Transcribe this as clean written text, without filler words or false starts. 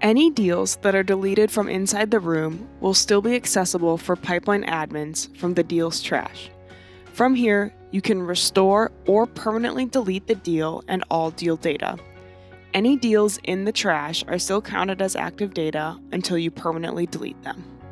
Any deals that are deleted from inside the room will still be accessible for pipeline admins from the deals trash. From here, you can restore or permanently delete the deal and all deal data. Any deals in the trash are still counted as active data until you permanently delete them.